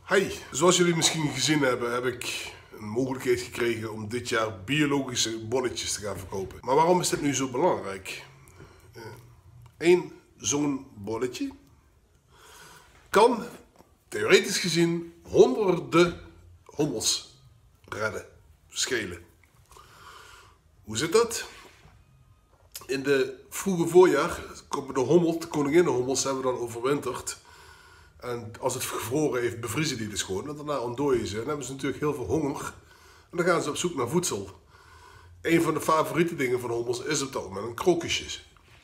Hi, zoals jullie misschien gezien hebben, heb ik een mogelijkheid gekregen om dit jaar biologische bolletjes te gaan verkopen. Maar waarom is dit nu zo belangrijk? Eén zo'n bolletje kan theoretisch gezien honderden hommels redden, schelen. Hoe zit dat? In de vroege voorjaar komen de koninginnenhommels hebben dan overwinterd. En als het gevroren heeft, bevriezen die dus gewoon. En daarna ontdooien ze. En dan hebben ze natuurlijk heel veel honger. En dan gaan ze op zoek naar voedsel. Een van de favoriete dingen van hommels is op dat moment een krokusje.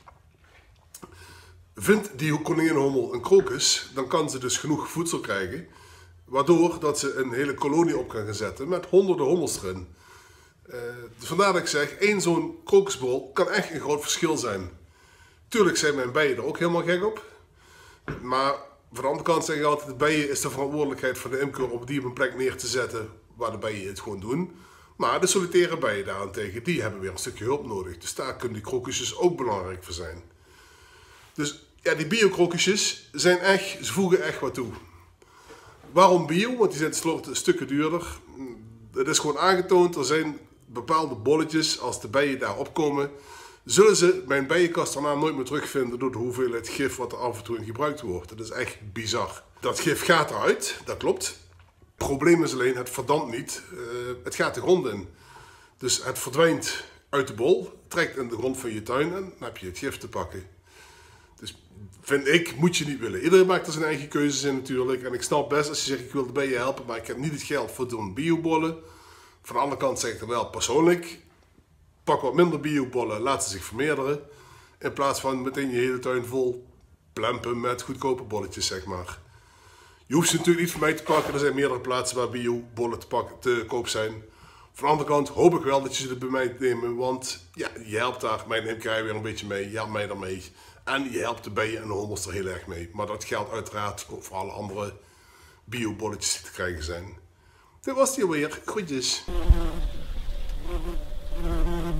Vindt die koninginnenhommel een krokus, dan kan ze dus genoeg voedsel krijgen. Waardoor dat ze een hele kolonie op kan gaan zetten met honderden hommels erin. Dus vandaar dat ik zeg, één zo'n krokusbol kan echt een groot verschil zijn. Tuurlijk zijn mijn bijen er ook helemaal gek op. Maar van de andere kant zeg ik altijd, de bijen is de verantwoordelijkheid van de imker om die op een plek neer te zetten waar de bijen het gewoon doen. Maar de solitaire bijen daarentegen, die hebben weer een stukje hulp nodig. Dus daar kunnen die krokusjes ook belangrijk voor zijn. Dus ja, die bio-krokusjes zijn echt, ze voegen echt wat toe. Waarom bio? Want die zijn tenslotte stukken duurder. Het is gewoon aangetoond, er zijn bepaalde bolletjes, als de bijen daar opkomen, zullen ze mijn bijenkast daarna nooit meer terugvinden door de hoeveelheid gif wat er af en toe in gebruikt wordt. Dat is echt bizar. Dat gif gaat eruit, dat klopt. Het probleem is alleen, het verdampt niet. Het gaat de grond in. Dus het verdwijnt uit de bol, trekt in de grond van je tuin en dan heb je het gif te pakken. Dus vind ik, moet je niet willen. Iedereen maakt er zijn eigen keuzes in natuurlijk. En ik snap best als je zegt, ik wil de bijen helpen, maar ik heb niet het geld voor zo'n biobollen. Van de andere kant zeg ik er wel persoonlijk, pak wat minder biobollen, laat ze zich vermeerderen. In plaats van meteen je hele tuin vol plempen met goedkope bolletjes, zeg maar. Je hoeft ze natuurlijk niet van mij te pakken. Er zijn meerdere plaatsen waar biobollen te koop zijn. Van de andere kant hoop ik wel dat je ze bij mij neemt. Want ja, je helpt daar mijn imkerij weer een beetje mee. Je helpt mij daarmee. En je helpt de bijen en de hommels er heel erg mee. Maar dat geldt uiteraard ook voor alle andere biobolletjes die te krijgen zijn. Dit was die alweer. Groetjes.